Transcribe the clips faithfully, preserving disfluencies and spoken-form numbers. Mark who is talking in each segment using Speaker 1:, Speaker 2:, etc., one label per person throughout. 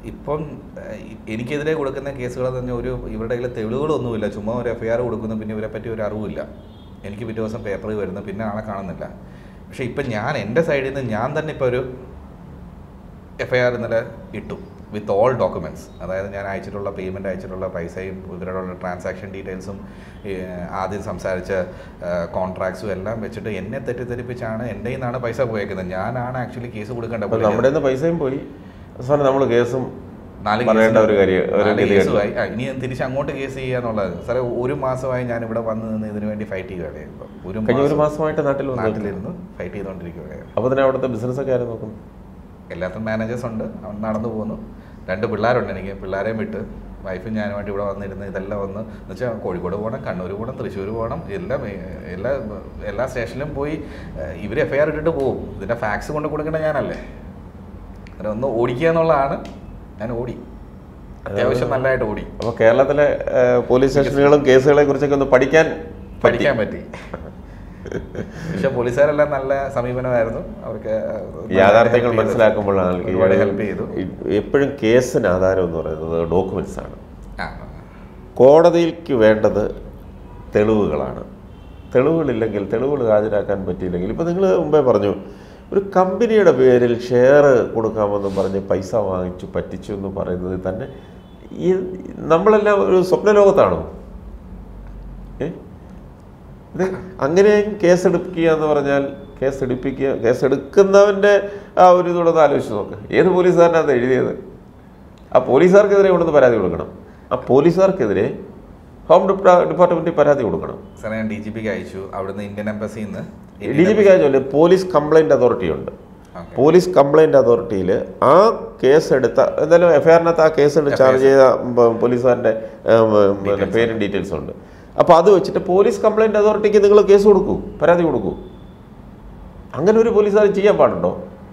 Speaker 1: ഇപ്പം എനിക്കെതിരെ കൊടുക്കുന്ന കേസുകളെന്ന് പറഞ്ഞാൽ ഒരു ഇവരുടെ കയ്യിൽ തെളിവുകളൊന്നുമില്ല, ചുമ്മാ ഒരു എഫ് ഐ ആർ കൊടുക്കുന്നു, പിന്നെ ഇവരെ പറ്റി ഒരു അറിവില്ല. എനിക്ക് പിറ്റേ ദിവസം പേപ്പറിൽ വരുന്നു, പിന്നെ ആളെ കാണുന്നില്ല. പക്ഷേ ഇപ്പം ഞാൻ എൻ്റെ സൈഡിൽ നിന്ന് ഞാൻ തന്നെ ഇപ്പോൾ ഒരു എഫ് ഐ ആർ ഇന്നലെ ഇട്ടു വിത്ത് ഓൾ ഡോക്യുമെൻറ്റ്സ്. അതായത് ഞാൻ അയച്ചിട്ടുള്ള പേയ്മെൻറ്റ് അയച്ചിട്ടുള്ള പൈസയും ഇവരോടുള്ള ട്രാൻസാക്ഷൻ ഡീറ്റെയിൽസും ആദ്യം സംസാരിച്ച കോൺട്രാക്ട്സും എല്ലാം വെച്ചിട്ട് എന്നെ തെറ്റിദ്ധരിപ്പിച്ചാണ് എൻ്റെ നിന്നാണ് പൈസ പോയേക്കുന്നത്. ഞാനാണ് ആക്ച്വലി കേസ് കൊടുക്കേണ്ടത്.
Speaker 2: നമ്മുടെ പൈസയും പോയി, അവസാനം നമ്മൾ കേസും
Speaker 1: നാല് കേസുമായി. ഇനി തിരിച്ച് അങ്ങോട്ട് കേസ് ചെയ്യാന്നുള്ളത്. സാറേ, ഒരു മാസമായി ഞാൻ ഇവിടെ വന്ന് നിന്ന് ഇതിനു വേണ്ടി ഫൈറ്റ് ചെയ്യുകയാണ്. ഇപ്പം ഒരു
Speaker 2: ഒരു മാസമായിട്ട് നാട്ടിൽ
Speaker 1: നാട്ടിലിരുന്ന് ഫൈറ്റ് ചെയ്തുകൊണ്ടിരിക്കുകയാണ്.
Speaker 2: അപ്പോൾ തന്നെ അവിടുത്തെ ബിസിനസ് ഒക്കെ ആരും നോക്കും?
Speaker 1: എല്ലാത്തും മാനേജേഴ്സ് ഉണ്ട്, നടന്നു പോകുന്നു. രണ്ട് പിള്ളേരുണ്ട് എനിക്ക്. പിള്ളേരെയും വിട്ട് വൈഫും ഞാനുമായിട്ട് ഇവിടെ വന്നിരുന്ന് ഇതെല്ലാം വന്ന് എന്ന് വെച്ചാൽ കോഴിക്കോട് പോകണം, കണ്ണൂർ പോകണം, തൃശ്ശൂർ പോകണം, എല്ലാം എല്ലാ എല്ലാ സ്റ്റേഷനിലും പോയി ഇവർ എഫ് ഐ ആർ ഇട്ടിട്ട് പോകും. ഇതിൻ്റെ ഫാക്സ് കൊണ്ട് കൊടുക്കേണ്ട ഞാനല്ലേ. അങ്ങനെ ഒന്ന് ഓടിക്കുക എന്നുള്ളതാണ്. ഞാൻ ഓടി, അത്യാവശ്യം നല്ലതായിട്ട് ഓടി.
Speaker 2: അപ്പോൾ കേരളത്തിലെ പോലീസ് സ്റ്റേഷനുകളും കേസുകളെ കുറിച്ചൊക്കെ ഒന്ന് പഠിക്കാൻ
Speaker 1: പഠിക്കാൻ പറ്റി. പക്ഷെ പോലീസുകാരെല്ലാം നല്ല സമീപനമായിരുന്നു. അവർക്ക്
Speaker 2: യാഥാർത്ഥ്യങ്ങൾ മനസ്സിലാക്കുമ്പോഴാണ്
Speaker 1: ഒരുപാട് ഹെൽപ്പ് ചെയ്തു.
Speaker 2: എപ്പോഴും കേസിന് ആധാരം എന്ന് പറയുന്നത് ഡോക്യുമെന്റ്സ് ആണ്. കോടതിക്ക് വേണ്ടത് തെളിവുകളാണ്. തെളിവുകളില്ലെങ്കിൽ, തെളിവുകൾ ഹാജരാക്കാൻ പറ്റിയില്ലെങ്കിൽ, ഇപ്പോൾ നിങ്ങൾ മുമ്പേ പറഞ്ഞു ഒരു കമ്പനിയുടെ പേരിൽ ഷെയർ കൊടുക്കാമെന്നും പറഞ്ഞ് പൈസ വാങ്ങിച്ചു പറ്റിച്ചു എന്ന് പറയുന്നത് തന്നെ ഈ നമ്മളെല്ലാം ഒരു സ്വപ്നലോകത്താണോ? ഏ ഇത് അങ്ങനെ കേസെടുക്കുക എന്ന് പറഞ്ഞാൽ കേസെടുപ്പിക്കുക, കേസെടുക്കുന്നവൻ്റെ ആ ഒരു ഇതുള്ളത് ആലോചിച്ച് നോക്ക്. ഏത് പോലീസുകാരനാണ് എഴുതിയത്? ആ പോലീസുകാർക്കെതിരെ കൊണ്ടുവന്ന് പരാതി കൊടുക്കണം. ആ പോലീസുകാർക്കെതിരെ ഹോം ഡിപ്പാർട്ട്മെൻറ്റിൽ പരാതി കൊടുക്കണം.
Speaker 1: സാർ, ഞാൻ ഡി ജി പിക്ക് അയച്ചു. അവിടുന്ന് ഇന്ത്യൻ എംബസിയിൽ നിന്ന്
Speaker 2: ഡി ജി പിക്ക് അയച്ചു. പോലീസ് കംപ്ലൈൻറ്റ് അതോറിറ്റി ഉണ്ട്. പോലീസ് കംപ്ലൈൻറ്റ് അതോറിറ്റിയിൽ ആ കേസ് എടുത്ത എന്തായാലും എഫ് ഐ ആറിനകത്ത് ആ കേസ് എടുത്ത് ചാർജ് ചെയ്ത പോലീസുകാരൻ്റെ പേരും ഡീറ്റെയിൽസും ഉണ്ട്. അപ്പോൾ അത് വെച്ചിട്ട് പോലീസ് കംപ്ലൈൻറ്റ് അതോറിറ്റിക്ക് നിങ്ങൾ കേസ് കൊടുക്കൂ, പരാതി കൊടുക്കൂ. അങ്ങനെ ഒരു പോലീസുകാർ ചെയ്യാൻ പാടുണ്ടോ?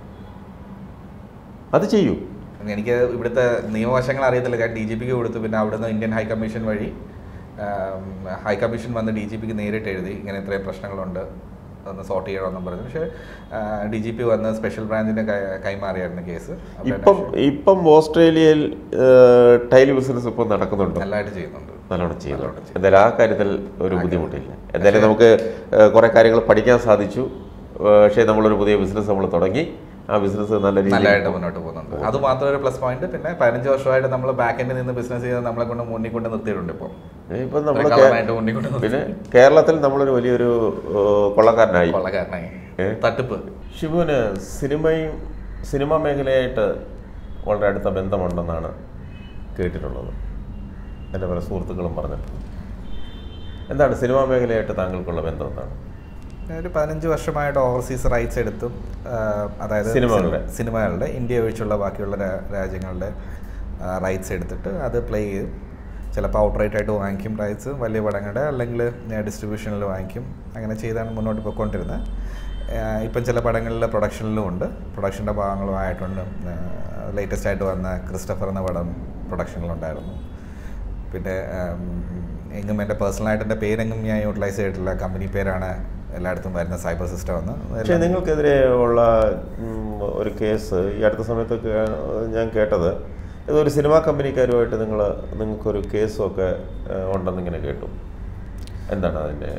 Speaker 2: അത് ചെയ്യൂ.
Speaker 1: എനിക്ക് ഇവിടുത്തെ നിയമവശങ്ങൾ അറിയത്തില്ല. കാരണം ഡി ജി പിക്ക് കൊടുത്തു. പിന്നെ അവിടുന്ന് ഇന്ത്യൻ ഹൈ കമ്മീഷൻ വഴി ഹൈ കമ്മീഷൻ വന്ന് ഡി ജി പിക്ക് നേരിട്ട് എഴുതി ഇങ്ങനെ ഇത്രയും പ്രശ്നങ്ങളുണ്ട്, ഒന്ന് സോർട്ട് ചെയ്യണമെന്നും പറഞ്ഞു. പക്ഷേ ഡി ജി പി വന്ന് സ്പെഷ്യൽ ബ്രാഞ്ചിന് കൈമാറിയായിരുന്നു കേസ്.
Speaker 2: ഇപ്പം ഇപ്പം ഓസ്ട്രേലിയയിൽ ടൈൽ ബിസിനസ് ഇപ്പം നടക്കുന്നുണ്ട്,
Speaker 1: നല്ലതായിട്ട് ചെയ്യുന്നുണ്ട്,
Speaker 2: നല്ലോണം ചെയ്യുന്നുണ്ട്. എന്തായാലും ആ കാര്യത്തിൽ ഒരു ബുദ്ധിമുട്ടില്ല. എന്തായാലും നമുക്ക് കുറേ കാര്യങ്ങൾ പഠിക്കാൻ സാധിച്ചു. പക്ഷേ നമ്മളൊരു പുതിയ ബിസിനസ് നമ്മൾ തുടങ്ങി, ആ ബിസിനസ് നല്ല
Speaker 1: നല്ലതായിട്ട് മുന്നോട്ട് പോകുന്നുണ്ട്. അത് മാത്രം ഒരു പ്ലസ് പോയിന്റ്. പിന്നെ പതിനഞ്ച് വർഷമായിട്ട് നമ്മൾ ബാക്ക് എൻഡിൽ നിന്ന് ബിസിനസ് ചെയ്ത് നമ്മളെ കൊണ്ട് മുന്നിൽ കൊണ്ട് നിർത്തിയിട്ടുണ്ട്. ഇപ്പോൾ
Speaker 2: ഇപ്പം നമ്മൾ പിന്നെ കേരളത്തിൽ നമ്മളൊരു വലിയൊരു കൊള്ളക്കാരനായി
Speaker 1: കൊള്ളക്കാരനായി തട്ടിപ്പ്.
Speaker 2: ഷിബുവിന് സിനിമയും സിനിമാ മേഖലയായിട്ട് വളരെ അടുത്ത ബന്ധമുണ്ടെന്നാണ് കേട്ടിട്ടുള്ളത്. എൻ്റെ പല സുഹൃത്തുക്കളും പറഞ്ഞിട്ടുണ്ട്. എന്താണ് സിനിമാ മേഖലയായിട്ട് താങ്കൾക്കുള്ള ബന്ധം? എന്താണ്?
Speaker 1: ഒരു പതിനഞ്ച് വർഷമായിട്ട് ഓവർസീസ് റൈറ്റ്സ് എടുത്തും, അതായത്
Speaker 2: സിനിമകളുടെ
Speaker 1: സിനിമകളുടെ ഇന്ത്യ ഒഴിച്ചുള്ള ബാക്കിയുള്ള രാജ്യങ്ങളുടെ റൈറ്റ്സ് എടുത്തിട്ട് അത് പ്ലേ ചെയ്യും. ചിലപ്പോൾ ഔട്ട്റൈറ്റ് ആയിട്ട് വാങ്ങിക്കും റൈറ്റ്സ് വലിയ പടങ്ങളുടെ, അല്ലെങ്കിൽ ഡിസ്ട്രിബ്യൂഷനിൽ വാങ്ങിക്കും. അങ്ങനെ ചെയ്താണ് മുന്നോട്ട് പോയിക്കൊണ്ടിരുന്നത്. ഇപ്പം ചില പടങ്ങളിൽ പ്രൊഡക്ഷനിലും ഉണ്ട്, പ്രൊഡക്ഷൻ്റെ ഭാഗങ്ങളും ആയിട്ടുണ്ട്. ലേറ്റസ്റ്റ് ആയിട്ട് വന്ന ക്രിസ്റ്റഫർ എന്ന പടം പ്രൊഡക്ഷനിലുണ്ടായിരുന്നു. പിന്നെ എങ്ങും എൻ്റെ പേഴ്സണലായിട്ട് എൻ്റെ പേരെങ്ങും ഞാൻ യൂട്ടിലൈസ് ചെയ്തിട്ടില്ല. കമ്പനി പേരാണ് എല്ലായിടത്തും വരുന്ന സൈബർ സിസ്റ്റം വന്ന്.
Speaker 2: പക്ഷേ നിങ്ങൾക്കെതിരെ ഉള്ള ഒരു കേസ് ഈ അടുത്ത സമയത്തൊക്കെ ഞാൻ കേട്ടത്, ഇതൊരു സിനിമാ കമ്പനിക്കാരുമായിട്ട് നിങ്ങൾ നിങ്ങൾക്കൊരു കേസൊക്കെ ഉണ്ടെന്നിങ്ങനെ കേട്ടു. എന്താണ് അതിൻ്റെ?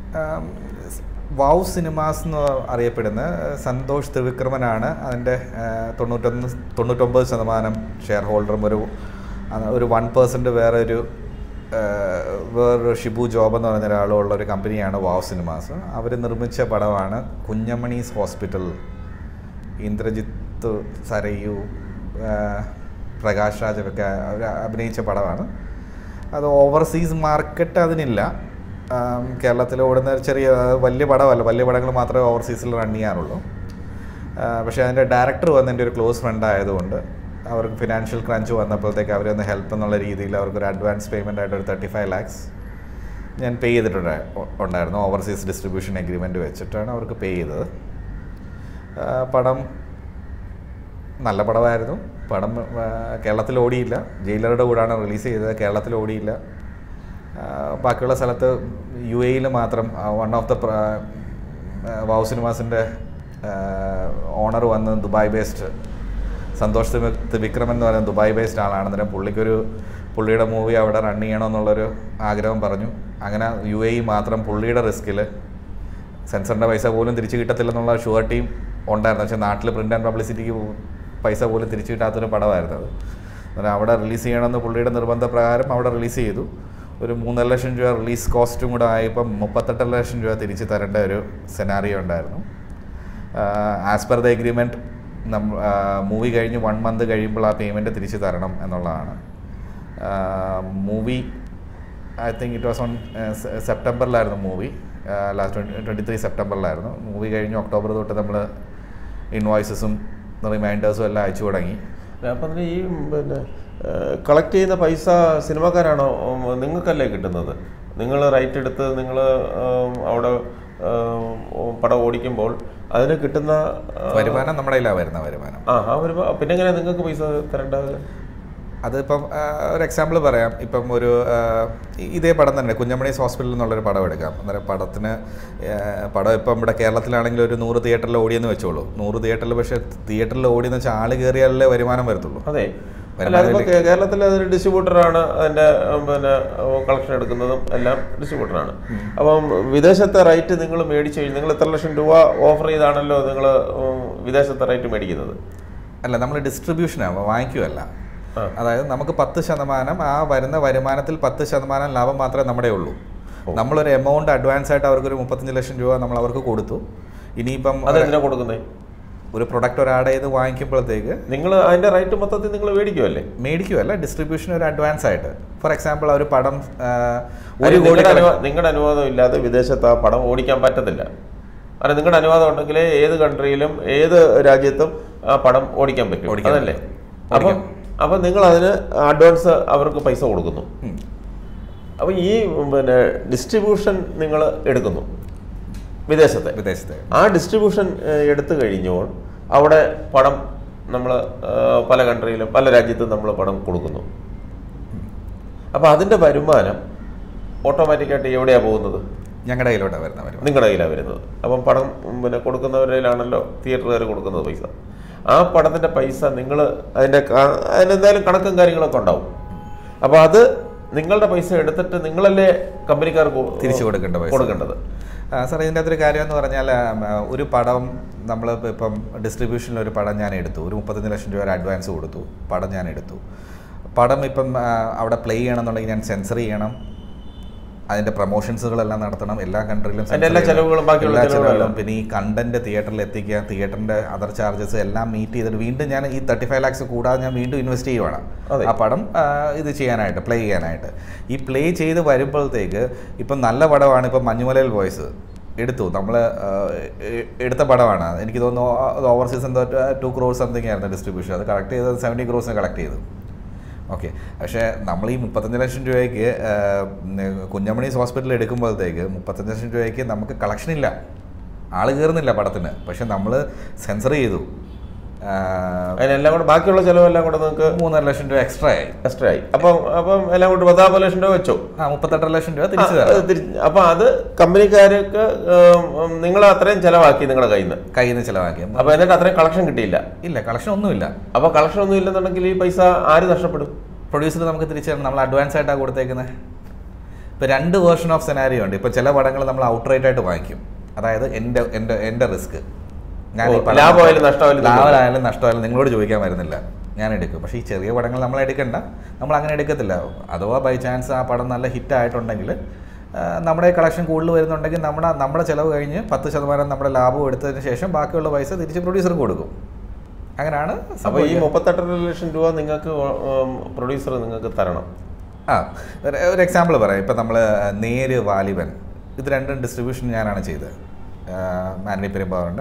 Speaker 1: വൗ സിനിമാസ് എന്ന് അറിയപ്പെടുന്ന സന്തോഷ് ത്രിവിക്രമനാണ് അതിൻ്റെ തൊണ്ണൂറ്റൊന്ന് തൊണ്ണൂറ്റൊമ്പത് ശതമാനം ഷെയർ ഹോൾഡറും. ഒരു ഒരു വൺ പേഴ്സൻറ്റ് വേറെ ഒരു വേറൊരു ഷിബു ജോബ് എന്ന് പറയുന്ന ഒരാളുള്ള ഒരു കമ്പനിയാണ് വാവ് സിനിമാസ്. അവർ നിർമ്മിച്ച പടമാണ് കുഞ്ഞമണീസ് ഹോസ്പിറ്റൽ. ഇന്ദ്രജിത്ത്, സരയു, പ്രകാശ് രാജൊക്കെ അവർ അഭിനയിച്ച പടമാണ്. അത് ഓവർസീസ് മാർക്കറ്റ് അതിനില്ല. കേരളത്തിൽ ഓടുന്ന ചെറിയ വലിയ പടമല്ല, വലിയ പടങ്ങൾ മാത്രമേ ഓവർസീസിൽ റൺ ചെയ്യാറുള്ളൂ. പക്ഷേ അതിൻ്റെ ഡയറക്ടർ വന്ന് എൻ്റെ ഒരു ക്ലോസ് ഫ്രണ്ട് ആയതുകൊണ്ട് അവർക്ക് ഫിനാൻഷ്യൽ ക്രഞ്ച് വന്നപ്പോഴത്തേക്ക് അവരൊന്ന് ഹെൽപ്പ് എന്നുള്ള രീതിയിൽ അവർക്കൊരു അഡ്വാൻസ് പേയ്മെൻ്റ് ആയിട്ട് ഒരു തേർട്ടി ഫൈവ് ലാക്സ് ഞാൻ പേ ചെയ്തിട്ടുണ്ട് ഉണ്ടായിരുന്നു. ഓവർസീസ് ഡിസ്ട്രിബ്യൂഷൻ എഗ്രിമെൻറ്റ് വെച്ചിട്ടാണ് അവർക്ക് പേ ചെയ്തത്. പടം നല്ല പടമായിരുന്നു. പടം കേരളത്തിൽ ഓടിയില്ല. ജയിലറുടെ കൂടാണ് റിലീസ് ചെയ്തത്. കേരളത്തിൽ ഓടിയില്ല. ബാക്കിയുള്ള സ്ഥലത്ത് യു എയിൽ മാത്രം വൺ ഓഫ് ദ വാവ് സിനിമാസിൻ്റെ ഓണർ വന്ന് ദുബായ് ബേസ്ഡ് സന്തോഷ് ത്രിവിക്രം എന്ന് പറയുന്ന ദുബായ് ബേസ്ഡ് ആളാണ്. അന്നേരം പുള്ളിക്കൊരു പുള്ളിയുടെ മൂവി അവിടെ റൺ ചെയ്യണമെന്നുള്ളൊരു ആഗ്രഹം പറഞ്ഞു. അങ്ങനെ യു എ ഇ മാത്രം പുള്ളിയുടെ റിസ്കിൽ സെൻസറിൻ്റെ പൈസ പോലും തിരിച്ചു കിട്ടത്തില്ലെന്നുള്ള ഷുവർട്ടിയും ഉണ്ടായിരുന്നു. പക്ഷേ നാട്ടിൽ പ്രിൻ്റ് ആൻഡ് പബ്ലിസിറ്റിക്ക് പൈസ പോലും തിരിച്ചു കിട്ടാത്തൊരു പടമായിരുന്നു അത്. അന്നേരം അവിടെ റിലീസ് ചെയ്യണമെന്ന് പുള്ളിയുടെ നിർബന്ധപ്രകാരം അവിടെ റിലീസ് ചെയ്തു. ഒരു മൂന്നര ലക്ഷം രൂപ റിലീസ് കോസ്റ്റും കൂടെ ആയപ്പം മുപ്പത്തെട്ടര ലക്ഷം രൂപ തിരിച്ച് തരേണ്ട ഒരു സെനാറിയോ ഉണ്ടായിരുന്നു. ആസ് പെർ ദ എഗ്രിമെൻറ്റ് നമ്മ മൂവി കഴിഞ്ഞ് വൺ മന്ത് കഴിയുമ്പോൾ ആ പേയ്മെൻറ്റ് തിരിച്ച് തരണം എന്നുള്ളതാണ്. Movie I think it was on സെപ്റ്റംബറിലായിരുന്നു movie, last twenty twenty three സെപ്റ്റംബറിലായിരുന്നു. മൂവി കഴിഞ്ഞ് ഒക്ടോബർ തൊട്ട് നമ്മൾ ഇൻവോയ്സസും റിമൈൻഡേഴ്സും എല്ലാം അയച്ചു തുടങ്ങി.
Speaker 2: അപ്പം അതിന് ഈ പിന്നെ കളക്ട് ചെയ്യുന്ന പൈസ സിനിമക്കാരാണോ നിങ്ങൾക്കല്ലേ കിട്ടുന്നത്? നിങ്ങൾ റൈറ്റ് എടുത്ത് നിങ്ങൾ അവിടെ പടം ഓടിക്കുമ്പോൾ അതിന് കിട്ടുന്ന
Speaker 1: വരുമാനം നമ്മുടെ കയ്യിലാണ് വരുന്ന വരുമാനം.
Speaker 2: ആ ആ വരുമാനം പിന്നെ എങ്ങനെയാണ് നിങ്ങൾക്ക് പൈസ തരേണ്ടത്?
Speaker 1: അതിപ്പം ഒരു എക്സാമ്പിൾ പറയാം. ഇപ്പം ഒരു ഇതേ പടം തന്നെ കുഞ്ഞമണീസ് ഹോസ്പിറ്റലിൽ നിന്നുള്ളൊരു പടം എടുക്കാം. അന്നേരം പടത്തിന് പടം ഇപ്പം ഇവിടെ കേരളത്തിലാണെങ്കിൽ ഒരു നൂറ് തിയേറ്ററിൽ ഓടിയെന്ന് വെച്ചോളൂ. നൂറ് തിയേറ്ററിൽ പക്ഷേ തിയേറ്ററിൽ ഓടിയെന്ന് വെച്ചാൽ ആൾ കയറിയാലേ വരുമാനം വരത്തുള്ളൂ.
Speaker 2: അതെ, കേരളത്തിൽ അതൊരു ഡിസ്ട്രിബ്യൂട്ടറാണ് അതിൻ്റെ പിന്നെ കളക്ഷൻ എടുക്കുന്നതും എല്ലാം ഡിസ്ട്രിബ്യൂട്ടറാണ്. അപ്പം വിദേശത്തെ റൈറ്റ് നിങ്ങൾ മേടിച്ചു കഴിഞ്ഞാൽ നിങ്ങൾ എത്ര ലക്ഷം രൂപ ഓഫർ ചെയ്താണല്ലോ നിങ്ങൾ വിദേശത്തെ റൈറ്റ് മേടിക്കുന്നത്?
Speaker 1: അല്ല, നമ്മൾ ഡിസ്ട്രിബ്യൂഷനാണ്, വാങ്ങിക്കുകയല്ല. അതായത് നമുക്ക് പത്ത് ശതമാനം ആ വരുന്ന വരുമാനത്തിൽ പത്ത് ശതമാനം ലാഭം മാത്രമേ നമ്മുടെ ഉള്ളൂ. നമ്മളൊരു എമൗണ്ട് അഡ്വാൻസ് ആയിട്ട് അവർക്കൊരു മുപ്പത്തഞ്ച് ലക്ഷം രൂപ നമ്മൾ അവർക്ക് കൊടുത്തു. ഇനിയിപ്പം
Speaker 2: അതെന്തിനാ കൊടുക്കുന്നത്?
Speaker 1: ഒരു പ്രൊഡക്റ്റ് ഒരാൾ ചെയ്ത് വാങ്ങിക്കുമ്പോഴത്തേക്ക്
Speaker 2: നിങ്ങൾ അതിൻ്റെ റൈറ്റ് മൊത്തത്തിൽ നിങ്ങൾ മേടിക്കുമല്ലേ?
Speaker 1: മേടിക്കുമല്ല, ഡിസ്ട്രിബ്യൂഷൻ ഒരു അഡ്വാൻസ് ആയിട്ട്. ഫോർ എക്സാമ്പിൾ ഒരു പടം
Speaker 2: ഒരു കോടി നിങ്ങളുടെ അനുവാദം ഇല്ലാതെ വിദേശത്ത് ആ പടം ഓടിക്കാൻ പറ്റത്തില്ല. കാരണം നിങ്ങളുടെ അനുവാദം ഉണ്ടെങ്കിലേ ഏത് കൺട്രിയിലും ഏത് രാജ്യത്തും ആ പടം ഓടിക്കാൻ പറ്റും, അതല്ലേ? അപ്പം അപ്പം നിങ്ങൾ അതിന് അഡ്വാൻസ് അവർക്ക് പൈസ കൊടുക്കുന്നു. അപ്പം ഈ പിന്നെ ഡിസ്ട്രിബ്യൂഷൻ നിങ്ങൾ എടുക്കുന്നു വിദേശത്തെ
Speaker 1: വിദേശത്തെ
Speaker 2: ആ ഡിസ്ട്രിബ്യൂഷൻ എടുത്തു കഴിഞ്ഞപ്പോൾ അവിടെ പടം നമ്മൾ പല കൺട്രിയിലും പല രാജ്യത്തും നമ്മൾ പടം കൊടുക്കുന്നു. അപ്പോൾ അതിൻ്റെ വരുമാനം ഓട്ടോമാറ്റിക്കായിട്ട് എവിടെയാണ് പോകുന്നത്?
Speaker 1: ഞങ്ങളുടെ കയ്യിലോട്ടാണ് വരുന്ന വരുമാനം.
Speaker 2: നിങ്ങളുടെ കയ്യിലാണ് വരുന്നത്. അപ്പം പടം പിന്നെ കൊടുക്കുന്നവരിലാണല്ലോ തിയേറ്ററുകാർ കൊടുക്കുന്നത് പൈസ. ആ പടത്തിൻ്റെ പൈസ നിങ്ങൾ അതിൻ്റെ അതിനെന്തായാലും കണക്കും കാര്യങ്ങളൊക്കെ ഉണ്ടാവും. അപ്പോൾ അത് നിങ്ങളുടെ പൈസ എടുത്തിട്ട് നിങ്ങളല്ലേ കമ്പനിക്കാർക്ക്
Speaker 1: തിരിച്ചു കൊടുക്കേണ്ട പൈസ
Speaker 2: കൊടുക്കേണ്ടത്.
Speaker 1: സാർ, ഇതിൻ്റെ അകത്തൊരു കാര്യം എന്ന് പറഞ്ഞാൽ ഒരു പടം നമ്മൾ ഇപ്പം ഡിസ്ട്രിബ്യൂഷനിൽ ഒരു പടം ഞാൻ എടുത്തു, ഒരു മുപ്പത്തഞ്ച് ലക്ഷം രൂപ അഡ്വാൻസ് കൊടുത്തു, പടം ഞാൻ എടുത്തു. പടം ഇപ്പം അവിടെ പ്ലേ ചെയ്യണമെന്നുണ്ടെങ്കിൽ ഞാൻ സെൻസർ ചെയ്യണം, അതിൻ്റെ പ്രൊമോഷൻസുകളെല്ലാം നടത്തണം, എല്ലാ കൺട്രിയിലും
Speaker 2: എല്ലാ ചെലവുകളും
Speaker 1: എല്ലാ ചെലവുകളും, പിന്നെ ഈ കണ്ടന്റ് തിയേറ്ററിൽ എത്തിക്കുക, തിയേറ്ററിൻ്റെ അതർ ചാർജസ് എല്ലാം മീറ്റ് ചെയ്തിട്ട് വീണ്ടും ഞാൻ ഈ തേർട്ടി ഫൈവ് ലാക്സ് കൂടാതെ ഞാൻ വീണ്ടും ഇൻവെസ്റ്റ് ചെയ്യുവാണ് ആ പടം ഇത് ചെയ്യാനായിട്ട്, പ്ലേ ചെയ്യാനായിട്ട്. ഈ പ്ലേ ചെയ്ത് വരുമ്പോഴത്തേക്ക് ഇപ്പം നല്ല പടമാണ്, ഇപ്പം മഞ്ഞുമലയിൽ ബോയ്സ് എടുത്തു, നമ്മൾ എടുത്ത പടമാണ്. എനിക്ക് തോന്നുന്നു ഓവർസീസ് എന്തോ ടു ക്രോസ് സംതിങ് ആയിരുന്നു ഡിസ്ട്രിബ്യൂഷൻ. അത് കളക്ട് ചെയ്തത് സെവൻറ്റി ക്രോസിന് കളക്ട് ചെയ്തു. ഓക്കെ, പക്ഷേ നമ്മൾ ഈ മുപ്പത്തഞ്ച് ലക്ഷം രൂപയ്ക്ക് കുഞ്ഞമണീസ് ഹോസ്പിറ്റലിൽ എടുക്കുമ്പോഴത്തേക്ക് മുപ്പത്തഞ്ച് ലക്ഷം രൂപയ്ക്ക് നമുക്ക് കളക്ഷൻ ഇല്ല, ആൾ കയറുന്നില്ല പടത്തിന്. പക്ഷെ നമ്മൾ സെൻസർ ചെയ്തു,
Speaker 2: അതിനെല്ലാം കൂടെ ബാക്കിയുള്ള ചിലവെല്ലാം കൂടെ നിങ്ങൾക്ക്
Speaker 1: മൂന്നര ലക്ഷം രൂപ എക്സ്ട്രാ ആയി എക്സ്ട്രാ ആയി
Speaker 2: അപ്പം അപ്പം എല്ലാം കൂടി പത്താമ്പത് ലക്ഷം രൂപ വെച്ചോ?
Speaker 1: ആ, മുപ്പത്തെട്ടര ലക്ഷം രൂപ തിരിച്ചു
Speaker 2: തിരിച്ച്. അപ്പം അത് കമ്പനിക്കാർക്ക് നിങ്ങൾ അത്രയും ചിലവാക്കി നിങ്ങളുടെ കയ്യിൽ നിന്ന്
Speaker 1: കയ്യിൽ നിന്ന് ചിലവാക്കി.
Speaker 2: അപ്പം എന്നിട്ട് അത്രയും കളക്ഷൻ കിട്ടിയില്ല?
Speaker 1: ഇല്ല, കളക്ഷൻ ഒന്നുമില്ല.
Speaker 2: അപ്പോൾ കളക്ഷൻ ഒന്നും ഇല്ലെന്നുണ്ടെങ്കിൽ ഈ പൈസ ആര് നഷ്ടപ്പെടും?
Speaker 1: പ്രൊഡ്യൂസർ നമുക്ക് തിരിച്ചു തരണം. നമ്മൾ അഡ്വാൻസ് ആയിട്ടാണ് കൊടുത്തേക്കുന്നത്. ഇപ്പോൾ രണ്ട് വേർഷൻ ഓഫ് സെനാരിയോ ഉണ്ട്. ഇപ്പോൾ ചില പടങ്ങൾ നമ്മൾ ഔട്ട് റേറ്റ് ആയിട്ട് വാങ്ങിക്കും, അതായത് എൻ്റെ എൻ്റെ എൻ്റെ റിസ്ക്, ഞാൻ
Speaker 2: ലാഭമായാലും നഷ്ടമായാലും
Speaker 1: ലാഭമായാലും നഷ്ടമായാലും നിങ്ങളോട് ചോദിക്കാൻ വരുന്നില്ല, ഞാൻ എടുക്കും. പക്ഷേ ഈ ചെറിയ പടങ്ങൾ നമ്മൾ എടുക്കണ്ട, നമ്മൾ അങ്ങനെ എടുക്കത്തില്ല. അഥവാ ബൈ ചാൻസ് ആ പടം നല്ല ഹിറ്റായിട്ടുണ്ടെങ്കിൽ നമ്മുടെ കളക്ഷൻ കൂടുതൽ വരുന്നുണ്ടെങ്കിൽ നമ്മുടെ നമ്മുടെ ചിലവ് കഴിഞ്ഞ് പത്ത് ശതമാനം നമ്മുടെ ലാഭം എടുത്തതിന് ശേഷം ബാക്കിയുള്ള പൈസ തിരിച്ച് പ്രൊഡ്യൂസർക്ക് കൊടുക്കും. അങ്ങനെയാണ്.
Speaker 2: അപ്പോൾ ഈ മുപ്പത്തെട്ടര ലക്ഷം രൂപ നിങ്ങൾക്ക് പ്രൊഡ്യൂസർ നിങ്ങൾക്ക് തരണം.
Speaker 1: ആ, ഒരു എക്സാമ്പിൾ പറയാം. ഇപ്പം നമ്മൾ നേര്, വാലിബൻ, ഇത് രണ്ടും ഡിസ്ട്രിബ്യൂഷൻ ഞാനാണ് ചെയ്തത്. മാൻഡി പെരുമ്പാവൂരിൻ്റെ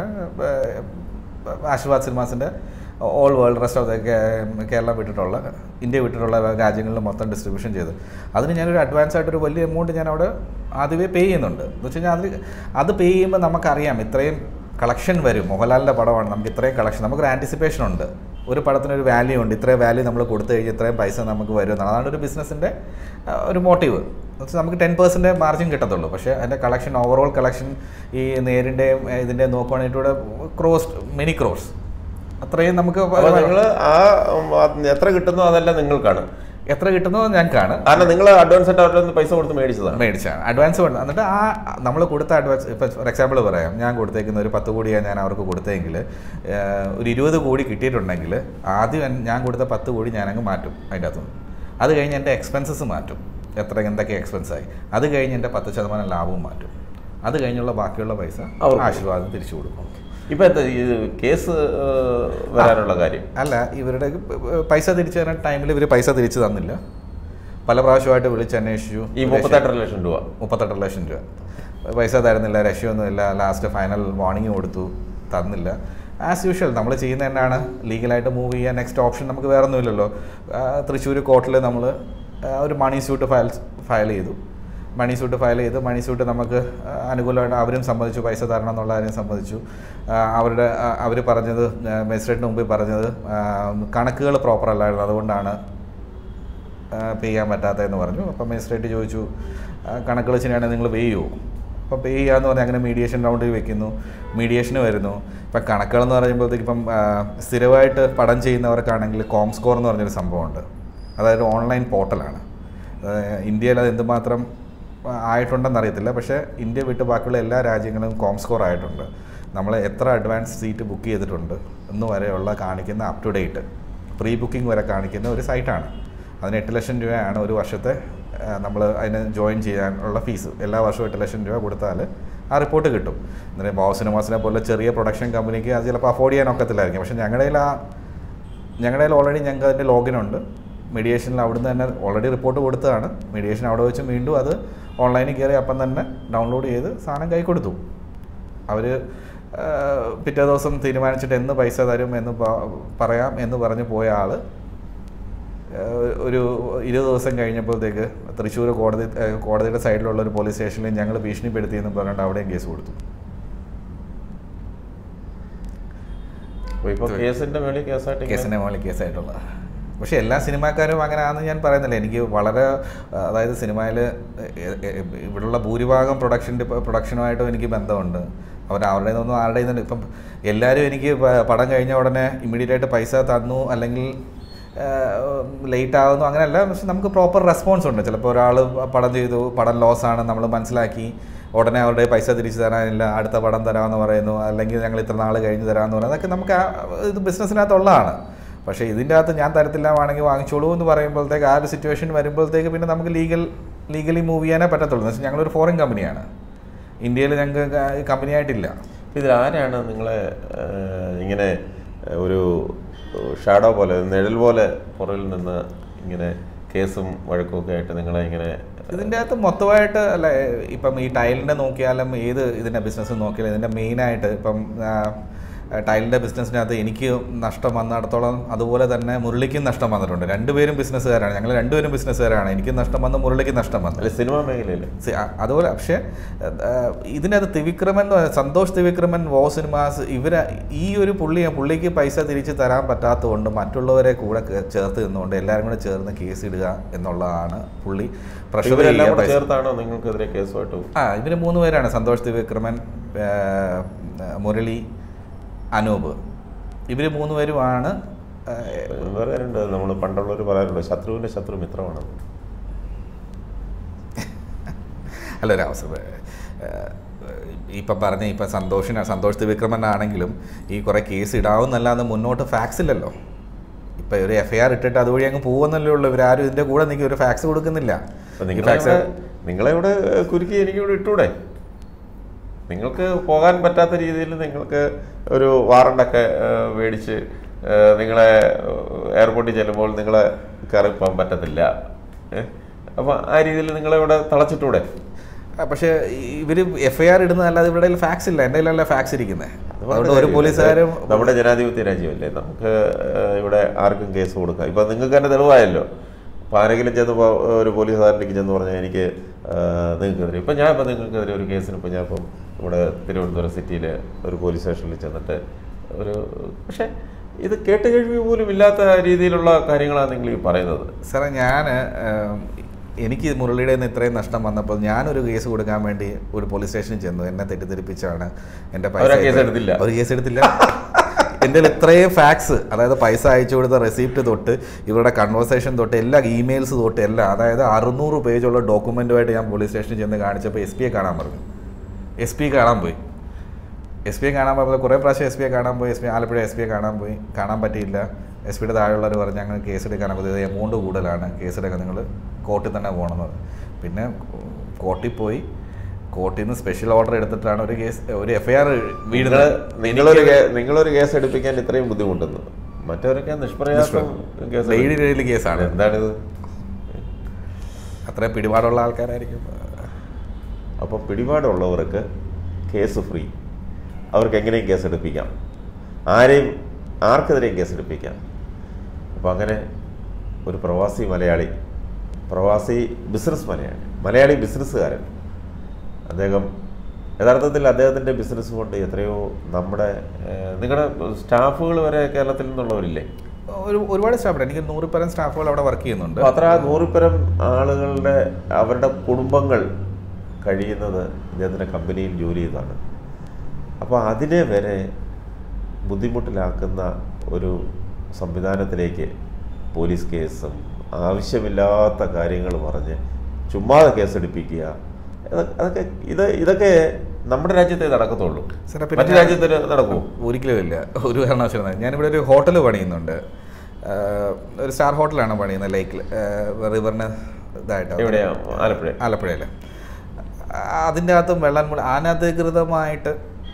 Speaker 1: ആശീർവാദ് സിനിമാസിൻ്റെ all world rest of the Keralam വിട്ടിട്ടുള്ള ഇന്ത്യ വിട്ടിട്ടുള്ള രാജ്യങ്ങളിൽ മൊത്തം ഡിസ്ട്രിബ്യൂഷൻ ചെയ്ത് അതിന് ഞാനൊരു അഡ്വാൻസ് ആയിട്ടൊരു വലിയ എമൗണ്ട് ഞാൻ അവിടെ ആദ്യമേ പേ ചെയ്യുന്നുണ്ട്. എന്ന് വെച്ച് കഴിഞ്ഞാൽ അത് അത് പേ ചെയ്യുമ്പോൾ നമുക്കറിയാം ഇത്രയും കളക്ഷൻ വരും. മോഹൻലാലിൻ്റെ പടമാണ്, നമുക്ക് ഇത്രയും കളക്ഷൻ, നമുക്കൊരു ആൻറ്റിസിപ്പേഷൻ ഉണ്ട്, ഒരു പടത്തിനൊരു വാല്യൂ ഉണ്ട്, ഇത്രയും വാല്യൂ നമ്മൾ കൊടുത്തു കഴിഞ്ഞാൽ ഇത്രയും പൈസ നമുക്ക് വരും എന്നാണ്. അതാണ് ഒരു ബിസിനസ്സിൻ്റെ ഒരു മോട്ടീവ്. എന്ന് വെച്ചാൽ നമുക്ക് ടെൻ പെർസെൻറ്റ് മാർജിൻ കിട്ടത്തുള്ളൂ. പക്ഷേ അതിൻ്റെ കളക്ഷൻ, ഓവറോൾ കളക്ഷൻ ഈ നേരിൻ്റെയും ഇതിൻ്റെ നോക്കുകയാണെങ്കിൽ ക്രോസ് മെനി ക്രോസ് അത്രയും നമുക്ക്
Speaker 2: നിങ്ങൾ ആ എത്ര കിട്ടുന്നോ അതെല്ലാം നിങ്ങൾക്കാണ്.
Speaker 1: എത്ര കിട്ടുന്നോ ഞങ്ങൾക്കാണ്.
Speaker 2: കാരണം നിങ്ങൾ അഡ്വാൻസ് ആയിട്ട് അവരുടെ പൈസ കൊടുത്ത് മേടിച്ചതാണ്
Speaker 1: മേടിച്ചാണ് അഡ്വാൻസ് കൊണ്ട്. എന്നിട്ട് ആ നമ്മൾ കൊടുത്ത അഡ്വാൻസ് ഇപ്പം ഫോർ എക്സാമ്പിൾ പറയാം, ഞാൻ കൊടുത്തേക്കുന്ന ഒരു പത്ത് കോടിയാണ് ഞാൻ അവർക്ക് കൊടുത്തെങ്കിൽ ഒരു ഇരുപത് കോടി കിട്ടിയിട്ടുണ്ടെങ്കിൽ ആദ്യം ഞാൻ കൊടുത്ത പത്ത് കോടി ഞാനങ്ങ് മാറ്റും അതിൻ്റെ അകത്തുനിന്ന്. അത് കഴിഞ്ഞ് എൻ്റെ എക്സ്പെൻസസ് മാറ്റും, എത്ര എന്തൊക്കെ എക്സ്പെൻസായി. അത് കഴിഞ്ഞ് എൻ്റെ പത്ത് ശതമാനം ലാഭവും മാറ്റും. അത് കഴിഞ്ഞുള്ള ബാക്കിയുള്ള പൈസ ആശീർവാദം തിരിച്ചു കൊടുക്കും.
Speaker 2: ഇപ്പം എന്താ ഇത് കേസ് വരാനുള്ള കാര്യം?
Speaker 1: അല്ല, ഇവരുടെ പൈസ തിരിച്ചു തരുന്ന ടൈമിൽ ഇവർ പൈസ തിരിച്ചു തന്നില്ല. പല പ്രാവശ്യമായിട്ട് വിളിച്ച് അന്വേഷിച്ചു.
Speaker 2: ഈ മുപ്പത്തെട്ടര ലക്ഷം രൂപ
Speaker 1: മുപ്പത്തെട്ടര ലക്ഷം രൂപ പൈസ തരുന്നില്ല, രക്ഷയൊന്നുമില്ല. ലാസ്റ്റ് ഫൈനൽ വാർണിംഗ് കൊടുത്തു, തന്നില്ല. ആസ് യൂഷ്വൽ നമ്മൾ ചെയ്യുന്ന തന്നെയാണ്. ലീഗലായിട്ട് മൂവ് ചെയ്യാൻ നെക്സ്റ്റ് ഓപ്ഷൻ നമുക്ക് വേറെ ഒന്നുമില്ലല്ലോ. തൃശ്ശൂർ കോർട്ടിൽ നമ്മൾ ഒരു മണി സ്യൂട്ട് ഫയൽ ഫയൽ ചെയ്തു. മണി സ്യൂട്ട് ഫയൽ ചെയ്ത് മണി സ്യൂട്ട് നമുക്ക് അനുകൂലമായിട്ട് അവരും സമ്മതിച്ചു, പൈസ തരണം എന്നുള്ള കാര്യം സമ്മതിച്ചു. അവരുടെ അവർ പറഞ്ഞത് മജിസ്ട്രേറ്റിന് മുമ്പിൽ പറഞ്ഞത് കണക്കുകൾ പ്രോപ്പർ അല്ലായിരുന്നു, അതുകൊണ്ടാണ് പേ ചെയ്യാൻ പറ്റാത്തതെന്ന് പറഞ്ഞു. അപ്പം മജിസ്ട്രേറ്റ് ചോദിച്ചു കണക്കുകൾ ശരിയാണെങ്കിൽ നിങ്ങൾ പേ ചെയ്യുമോ? അപ്പോൾ പേ ചെയ്യാമെന്ന് പറഞ്ഞാൽ അങ്ങനെ മീഡിയേഷൻ റൗണ്ടിൽ വെക്കുന്നു, മീഡിയേഷന് വരുന്നു. ഇപ്പം കണക്കുകളെന്ന് പറയുമ്പോഴത്തേക്ക് ഇപ്പം സ്ഥിരമായിട്ട് പടം ചെയ്യുന്നവർക്കാണെങ്കിൽ കോം സ്കോർ എന്ന് പറഞ്ഞൊരു സംഭവമുണ്ട്. അതായത് ഓൺലൈൻ പോർട്ടലാണ്. ഇന്ത്യയിൽ അത് എന്തുമാത്രം ആയിട്ടുണ്ടെന്ന് അറിയത്തില്ല, പക്ഷേ ഇന്ത്യ വിട്ട് ബാക്കിയുള്ള എല്ലാ രാജ്യങ്ങളും കോം സ്കോർ ആയിട്ടുണ്ട്. നമ്മൾ എത്ര അഡ്വാൻസ് സീറ്റ് ബുക്ക് ചെയ്തിട്ടുണ്ട് എന്ന് വരെയുള്ള കാണിക്കുന്ന up to date pre booking വരെ കാണിക്കുന്ന ഒരു സൈറ്റാണ്. അതിന് എട്ട് ലക്ഷം രൂപയാണ് ഒരു വർഷത്തെ നമ്മൾ അതിന് ജോയിൻ ചെയ്യാനുള്ള ഫീസ്. എല്ലാ വർഷവും എട്ട് ലക്ഷം രൂപ കൊടുത്താൽ ആ റിപ്പോർട്ട് കിട്ടും. എന്നിട്ട് ബോസ് സിനിമാസിനെ പോലെ ചെറിയ പ്രൊഡക്ഷൻ കമ്പനിക്ക് അത് ചിലപ്പോൾ അഫോർഡ് ചെയ്യാൻ ഒക്കത്തില്ലായിരിക്കും. പക്ഷേ ഞങ്ങളുടെ കയ്യിൽ ആ ഞങ്ങളുടെ കയ്യിൽ ഓൾറെഡി ഞങ്ങൾക്ക് അതിൻ്റെ ലോഗിനുണ്ട്. മീഡിയേഷനിൽ അവിടുന്ന് തന്നെ ഓൾറെഡി റിപ്പോർട്ട് കൊടുത്തതാണ്. മീഡിയേഷൻ അവിടെ വെച്ച് വീണ്ടും അത് ഓൺലൈനിൽ കയറി അപ്പം തന്നെ ഡൗൺലോഡ് ചെയ്ത് സാധനം കൈ കൊടുത്തു. അവർ പിറ്റേ ദിവസം തീരുമാനിച്ചിട്ട് എന്ന് പൈസ തരും എന്ന് പറയാം എന്ന് പറഞ്ഞ് പോയ ആൾ ഒരു ഇരുപത് ദിവസം കഴിഞ്ഞപ്പോഴത്തേക്ക് തൃശ്ശൂർ കോടതി കോടതിയുടെ സൈഡിലുള്ള ഒരു പോലീസ് സ്റ്റേഷനിൽ ഞങ്ങൾ ഭീഷണിപ്പെടുത്തിയെന്ന് പറഞ്ഞിട്ട് അവിടെയും കേസ് കൊടുത്തു.
Speaker 2: കേസിൻ്റെ മേളിൽ കേസായിട്ട്
Speaker 1: കേസിൻ്റെ മേളിൽ കേസായിട്ടുള്ള. പക്ഷേ എല്ലാ സിനിമാക്കാരും അങ്ങനെ ആണെന്ന് ഞാൻ പറയുന്നില്ല. എനിക്ക് വളരെ അതായത് സിനിമയിൽ ഇവിടെയുള്ള ഭൂരിഭാഗം പ്രൊഡക്ഷൻ്റെ പ്രൊഡക്ഷനുമായിട്ടും എനിക്ക് ബന്ധമുണ്ട്. അവർ അവരുടെ നിന്നൊന്നും ആരുടെ നിന്നും ഇപ്പം എല്ലാവരും എനിക്ക് പടം കഴിഞ്ഞ ഉടനെ ഇമ്മീഡിയറ്റ് ആയിട്ട് പൈസ തന്നു അല്ലെങ്കിൽ ലേറ്റ് ആകുന്നു അങ്ങനെയല്ല. പക്ഷെ നമുക്ക് പ്രോപ്പർ റെസ്പോൺസ് ഉണ്ട്. ചിലപ്പോൾ ഒരാൾ പടം ചെയ്തു, പടം ലോസാണ്, നമ്മൾ മനസ്സിലാക്കി, ഉടനെ അവരുടെ പൈസ തിരിച്ചു തരാനില്ല, അടുത്ത പടം തരാമെന്ന് പറയുന്നു, അല്ലെങ്കിൽ ഞങ്ങൾ ഇത്ര നാൾ കഴിഞ്ഞ് തരാമെന്ന് പറയുന്നത് അതൊക്കെ നമുക്ക് ഇത് ബിസിനസ്സിനകത്തുള്ളതാണ്. പക്ഷേ ഇതിൻ്റെ അകത്ത് ഞാൻ തരത്തില്ല, വേണമെങ്കിൽ വാങ്ങിച്ചോളൂ എന്ന് പറയുമ്പോഴത്തേക്ക് ആ ഒരു സിറ്റുവേഷൻ വരുമ്പോഴത്തേക്ക് പിന്നെ നമുക്ക് ലീഗൽ ലീഗലി മൂവ് ചെയ്യാനേ പറ്റത്തുള്ളൂ. എന്ന് വെച്ചാൽ ഞങ്ങളൊരു ഫോറിൻ കമ്പനിയാണ്, ഇന്ത്യയിൽ ഞങ്ങൾക്ക് കമ്പനിയായിട്ടില്ല.
Speaker 2: ഇതിൽ ആരാണ് നിങ്ങളെ ഇങ്ങനെ ഒരു ഷാഡോ പോലെ നിഴൽ പോലെ പുറകിൽ നിന്ന് ഇങ്ങനെ കേസും വഴക്കും ഒക്കെ ആയിട്ട് നിങ്ങളെ ഇങ്ങനെ?
Speaker 1: ഇതിൻ്റെ അകത്ത് മൊത്തമായിട്ട് അല്ല, ഇപ്പം ഈ ടൈലിൻ്റെ നോക്കിയാലും ഏത് ഇതിൻ്റെ ബിസിനസ് നോക്കിയാലും ഇതിൻ്റെ മെയിനായിട്ട് ഇപ്പം ടൈലിൻ്റെ ബിസിനസ്സിനകത്ത് എനിക്ക് നഷ്ടം വന്നിടത്തോളം അതുപോലെ തന്നെ മുരളിക്കും നഷ്ടം വന്നിട്ടുണ്ട്. രണ്ടുപേരും ബിസിനസ്സുകാരാണ്, ഞങ്ങൾ രണ്ടുപേരും ബിസിനസ്സുകാരാണ്. എനിക്കും നഷ്ടം വന്നു, മുരളിക്കും നഷ്ടം വന്നു
Speaker 2: സിനിമാ മേഖലയിൽ
Speaker 1: അതുപോലെ. പക്ഷേ ഇതിനകത്ത് ത്രിവിക്രമൻ, സന്തോഷ് ത്രിവിക്രമൻ, വോ സിനിമാസ്, ഇവർ ഈ ഒരു പുള്ളി പുള്ളിക്ക് പൈസ തിരിച്ച് തരാൻ പറ്റാത്തതുകൊണ്ട് മറ്റുള്ളവരെ കൂടെ ചേർത്ത് നിന്നുകൊണ്ട് എല്ലാവരും കൂടെ ചേർന്ന് കേസ് ഇടുക എന്നുള്ളതാണ് പുള്ളി പ്രഷർ
Speaker 2: ചേർത്താണോ നിങ്ങൾക്കെതിരെ കേസുമായിട്ട്?
Speaker 1: ആ ഇവർ മൂന്ന് പേരാണ്, സന്തോഷ് ത്രിവിക്രമൻ, മുരളി, അനൂപ്. ഇവർ മൂന്ന് പേരുമാണ്.
Speaker 2: വേറെ ഉണ്ട്, നമ്മൾ പണ്ടുള്ളവർ പറയാറുണ്ട് ശത്രുവിൻ്റെ ശത്രു മിത്രമാണ്.
Speaker 1: അല്ല ഒരു അവസരം ഇപ്പം പറഞ്ഞ ഇപ്പം സന്തോഷിന് സന്തോഷ് ത്രിവിക്രമനാണെങ്കിലും ഈ കുറേ കേസ് ഇടാവുന്നല്ലാതെ മുന്നോട്ട് ഫാക്സ് ഇല്ലല്ലോ. ഇപ്പം ഒരു എഫ് ഐ ആർ ഇട്ടിട്ട് അതുവഴി അങ്ങ് പോകുന്നല്ലേ ഉള്ളൂ. ഇവരാരും ഇതിൻ്റെ കൂടെ എനിക്ക് ഒരു ഫാക്സ് കൊടുക്കുന്നില്ല.
Speaker 2: നിങ്ങളെ ഇവിടെ കുരുക്കി എനിക്കിവിടെ ഇട്ടൂടെ? നിങ്ങൾക്ക് പോകാൻ പറ്റാത്ത രീതിയിൽ നിങ്ങൾക്ക് ഒരു വാറണ്ടൊക്കെ മേടിച്ച് നിങ്ങളെ എയർപോർട്ടിൽ ചെല്ലുമ്പോൾ നിങ്ങളെ കയറി പോകാൻ പറ്റത്തില്ല. അപ്പം ആ രീതിയിൽ നിങ്ങളെ ഇവിടെ തളച്ചിട്ടൂടെ?
Speaker 1: പക്ഷേ ഇവർ എഫ് ഐ ആർ ഇടുന്നതല്ലാതെ ഇവിടെ ഫാക്സ് ഇല്ല. എൻ്റെ കയ്യിലല്ല ഫാക്സ് ഇരിക്കുന്നത്. അതുകൊണ്ട് ഒരു പോലീസുകാരും
Speaker 2: നമ്മുടെ ജനാധിപത്യ രാജ്യമല്ലേ, നമുക്ക് ഇവിടെ ആർക്കും കേസ് കൊടുക്കാം. ഇപ്പം നിങ്ങൾക്ക് തന്നെ തെളിവായല്ലോ. അപ്പോൾ ആരെങ്കിലും ചെന്ന് ഒരു പോലീസുകാരനിലേക്ക് ചെന്ന് പറഞ്ഞാൽ എനിക്ക് നിങ്ങൾക്കെതിരെ ഇപ്പം ഞാൻ ഇപ്പം നിങ്ങൾക്കെതിരെ ഒരു കേസിന് ഇപ്പം ഞാൻ ഇപ്പം ഇവിടെ തിരുവനന്തപുരം സിറ്റിയിൽ ഒരു പോലീസ് സ്റ്റേഷനിൽ ചെന്നിട്ട് ഒരു പക്ഷേ ഇത് കേട്ട് കഴിവ് പോലും ഇല്ലാത്ത രീതിയിലുള്ള കാര്യങ്ങളാണ് നിങ്ങൾ ഈ പറയുന്നത്.
Speaker 1: സാറേ ഞാൻ എനിക്ക് മുരളിയുടെ നിന്ന് ഇത്രയും നഷ്ടം വന്നപ്പോൾ ഞാനൊരു കേസ് കൊടുക്കാൻ വേണ്ടി ഒരു പോലീസ് സ്റ്റേഷനിൽ ചെന്നു. എന്നെ തെറ്റിദ്ധരിപ്പിച്ചാണ് എൻ്റെ പൈസ.
Speaker 2: കേസ് എടുത്തില്ല
Speaker 1: ഒരു കേസ് എടുത്തില്ല എൻ്റെ ഇത്രയും ഫാക്സ്, അതായത് പൈസ അയച്ചു കൊടുത്ത റെസിപ്റ്റ് തൊട്ട് ഇവരുടെ കൺവേഴ്സേഷൻ തൊട്ട് എല്ലാ ഇമെയിൽസ് തൊട്ട് എല്ലാം, അതായത് അറുന്നൂറ് പേജുള്ള ഡോക്യുമെൻറ്റുമായിട്ട് ഞാൻ പോലീസ് സ്റ്റേഷനിൽ ചെന്ന് കാണിച്ചപ്പോൾ എസ് പിയെ കാണാൻ പറഞ്ഞു. എസ് പി കാണാൻ പോയി. എസ് പിയെ കാണാൻ പോയപ്പോൾ കുറേ പ്രാവശ്യം എസ് പിയെ കാണാൻ പോയി. എസ് പി ആലപ്പുഴ എസ് പിയെ കാണാൻ പോയി, കാണാൻ പറ്റിയില്ല. എസ് പിയുടെ താഴെയുള്ളവർ പറഞ്ഞ് ഞങ്ങൾ കേസെടുക്കാനൊക്കെ ഇത് എമൗണ്ട് കൂടുതലാണ്, കേസെടുക്കാൻ നിങ്ങൾ കോർട്ടിൽ തന്നെ പോകണമെന്ന് പറഞ്ഞു. പിന്നെ കോർട്ടിൽ പോയി, കോർട്ടിൽ നിന്ന് സ്പെഷ്യൽ ഓർഡർ എടുത്തിട്ടാണ് ഒരു കേസ് ഒരു എഫ് ഐ ആർ വീടുന്നത്.
Speaker 2: നിങ്ങളൊരു നിങ്ങളൊരു കേസ് എടുപ്പിക്കാൻ ഇത്രയും ബുദ്ധിമുട്ടുന്നു, മറ്റവരൊക്കെ നിഷ്പ്രയാസം
Speaker 1: കേസാണ്.
Speaker 2: എന്താണിത്?
Speaker 1: അത്രയും പിടിപാടുള്ള ആൾക്കാരായിരിക്കും.
Speaker 2: അപ്പോൾ പിടിപാടുള്ളവർക്ക് കേസ് ഫ്രീ, അവർക്ക് എങ്ങനെയും കേസ് എടുപ്പിക്കാം, ആരെയും ആർക്കെതിരെയും കേസ് എടുപ്പിക്കാം. അപ്പോൾ അങ്ങനെ ഒരു പ്രവാസി മലയാളി, പ്രവാസി ബിസിനസ് മലയാളി മലയാളി ബിസിനസ്സുകാരൻ, അദ്ദേഹം യഥാർത്ഥത്തിൽ അദ്ദേഹത്തിൻ്റെ ബിസിനസ് കൊണ്ട് എത്രയോ നമ്മുടെ നിങ്ങളുടെ സ്റ്റാഫുകൾ വരെ കേരളത്തിൽ നിന്നുള്ളവരില്ലേ?
Speaker 1: ഒരു ഒരുപാട് സ്റ്റാഫ്, എനിക്ക് നൂറ് പരം സ്റ്റാഫുകൾ അവിടെ വർക്ക് ചെയ്യുന്നുണ്ട്.
Speaker 2: അത്ര നൂറ് പരം ആളുകളുടെ അവരുടെ കുടുംബങ്ങൾ കഴിയുന്നത് ഇദ്ദേഹത്തിൻ്റെ കമ്പനിയിൽ ജോലി ചെയ്താണ്. അപ്പോൾ അതിനെ വരെ ബുദ്ധിമുട്ടിലാക്കുന്ന ഒരു സംവിധാനത്തിലേക്ക് പോലീസ് കേസും ആവശ്യമില്ലാത്ത കാര്യങ്ങൾ പറഞ്ഞ് ചുമ്മാതെ കേസെടുപ്പിക്കുക, അതൊക്കെ ഇത് ഇതൊക്കെ നമ്മുടെ രാജ്യത്തെ നടക്കത്തുള്ളൂ. മറ്റു രാജ്യത്തിൽ നടക്കുമോ?
Speaker 1: ഒരിക്കലും ഇല്ല. ഒരു കാരണവശാലും. ഞാനിവിടെ ഒരു ഹോട്ടൽ പണിയുന്നുണ്ട്, ഒരു സ്റ്റാർ ഹോട്ടലാണ് പണിയുന്നത് ലേക്കിൽ, റിവറിന് ഇതായിട്ട്.
Speaker 2: എവിടെയാണ്? ആലപ്പുഴ.
Speaker 1: ആലപ്പുഴയിൽ. അതിൻ്റെ അകത്തും വെള്ളം അനധികൃതമായിട്ട്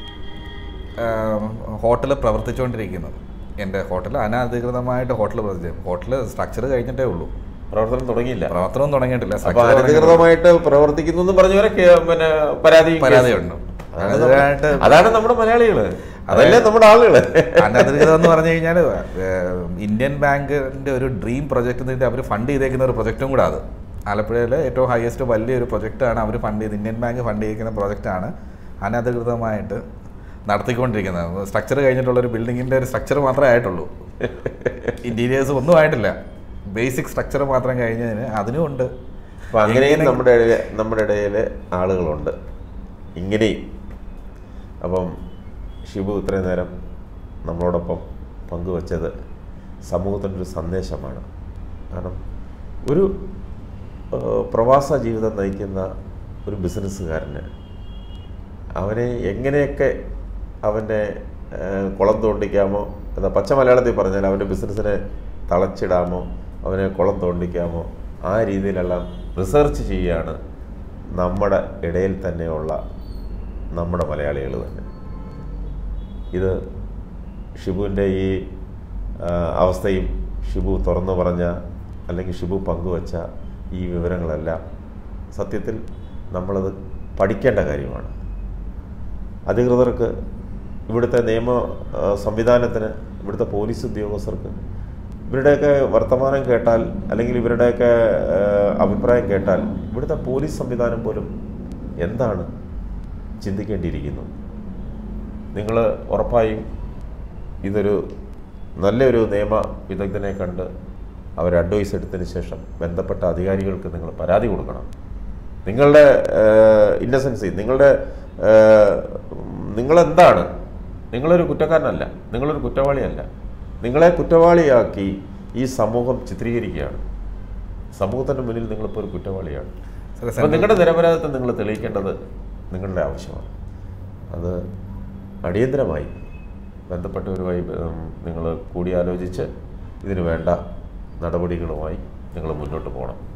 Speaker 1: ഹോട്ടൽ പ്രവർത്തിച്ചുകൊണ്ടിരിക്കുന്നത്. എൻ്റെ ഹോട്ടൽ അനധികൃതമായിട്ട് ഹോട്ടൽ പ്രവർത്തിച്ചു. ഹോട്ടൽ സ്ട്രക്ചർ കഴിഞ്ഞിട്ടേ ഉള്ളൂ, പ്രവർത്തനം തുടങ്ങിയില്ല. പ്രവർത്തനം തുടങ്ങിയിട്ടില്ല.
Speaker 2: അനധികൃതമായിട്ട് പ്രവർത്തിക്കുന്നു പറഞ്ഞവരെ പിന്നെ പരാതി
Speaker 1: പരാതിയുണ്ട്.
Speaker 2: അതാണ് നമ്മുടെ മലയാളികള്, അതല്ലേ നമ്മുടെ ആളുകള്.
Speaker 1: അനധികൃതം എന്ന് പറഞ്ഞു കഴിഞ്ഞാൽ ഇന്ത്യൻ ബാങ്കിൻ്റെ ഒരു ഡ്രീം പ്രൊജക്ട് അവർ ഫണ്ട് ചെയ്തേക്കുന്ന ഒരു പ്രൊജക്റ്റും കൂടെ. അത് ആലപ്പുഴയിലെ ഏറ്റവും ഹയസ്റ്റ് വലിയൊരു പ്രൊജക്റ്റാണ് അവർ ഫണ്ട് ചെയ്ത്, ഇന്ത്യൻ ബാങ്ക് ഫണ്ട് ചെയ്യിക്കുന്ന പ്രൊജക്റ്റാണ് അനധികൃതമായിട്ട് നടത്തിക്കൊണ്ടിരിക്കുന്നത്. സ്ട്രക്ചർ കഴിഞ്ഞിട്ടുള്ള ഒരു ബിൽഡിങ്ങിൻ്റെ ഒരു സ്ട്രക്ചർ മാത്രമേ ആയിട്ടുള്ളൂ, ഇൻറ്റീരിയേഴ്സ് ഒന്നും ആയിട്ടില്ല. ബേസിക് സ്ട്രക്ചർ മാത്രം കഴിഞ്ഞതിന് അതിനും ഉണ്ട്.
Speaker 2: അപ്പം അങ്ങനെയും നമ്മുടെ നമ്മുടെ ഇടയിൽ ആളുകളുണ്ട് ഇങ്ങനെയും. അപ്പം ഷിബു ഇത്രയും നേരം നമ്മളോടൊപ്പം പങ്കുവച്ചത് സമൂഹത്തിൻ്റെ ഒരു സന്ദേശമാണ്. കാരണം ഒരു പ്രവാസ ജീവിതം നയിക്കുന്ന ഒരു ബിസിനസ്സുകാരന് അവനെ എങ്ങനെയൊക്കെ അവൻ്റെ കുളം തോണ്ടിക്കാമോ, എന്താ പച്ച മലയാളത്തിൽ പറഞ്ഞാൽ അവൻ്റെ ബിസിനസ്സിനെ തളച്ചിടാമോ, അവനെ കുളം തോണ്ടിക്കാമോ, ആ രീതിയിലെല്ലാം റിസർച്ച് ചെയ്യുകയാണ് നമ്മുടെ ഇടയിൽ തന്നെയുള്ള നമ്മുടെ മലയാളികൾ തന്നെ. ഇത് ഷിബുവിൻ്റെ ഈ അവസ്ഥയും ഷിബു തുറന്നു പറഞ്ഞ അല്ലെങ്കിൽ ഷിബു പങ്കുവച്ച ഈ വിവരങ്ങളെല്ലാം സത്യത്തിൽ നമ്മളത് പഠിക്കേണ്ട കാര്യമാണ്. അധികൃതർക്ക്, ഇവിടുത്തെ നിയമ സംവിധാനത്തിന്, ഇവിടുത്തെ പോലീസ് ഉദ്യോഗസ്ഥർക്ക് ഇവരുടെയൊക്കെ വർത്തമാനം കേട്ടാൽ അല്ലെങ്കിൽ ഇവരുടെയൊക്കെ അഭിപ്രായം കേട്ടാൽ ഇവിടുത്തെ പോലീസ് സംവിധാനം പോലും എന്താണ് ചിന്തിക്കേണ്ടിയിരിക്കുന്നു. നിങ്ങൾ ഉറപ്പായും ഇതൊരു നല്ലൊരു നിയമ വിദഗ്ധനെ കണ്ട് അവർ അഡ്വൈസ് എടുത്തതിന് ശേഷം ബന്ധപ്പെട്ട അധികാരികൾക്ക് നിങ്ങൾ പരാതി കൊടുക്കണം. നിങ്ങളുടെ ഇന്നസെൻസി, നിങ്ങളുടെ നിങ്ങളെന്താണ്, നിങ്ങളൊരു കുറ്റക്കാരനല്ല, നിങ്ങളൊരു കുറ്റവാളിയല്ല. നിങ്ങളെ കുറ്റവാളിയാക്കി ഈ സമൂഹം ചിത്രീകരിക്കുകയാണ്. സമൂഹത്തിൻ്റെ മുന്നിൽ നിങ്ങളിപ്പോൾ ഒരു കുറ്റവാളിയാണ്. അപ്പോൾ നിങ്ങളുടെ നിരപരാധിത്വം നിങ്ങൾ തെളിയിക്കേണ്ടത് നിങ്ങളുടെ ആവശ്യമാണ്. അത് അടിയന്തരമായി ബന്ധപ്പെട്ടവരുമായി നിങ്ങൾ കൂടിയാലോചിച്ച് ഇതിന് വേണ്ട നടപടികളുമായി നിങ്ങൾ മുന്നോട്ട് പോകണം.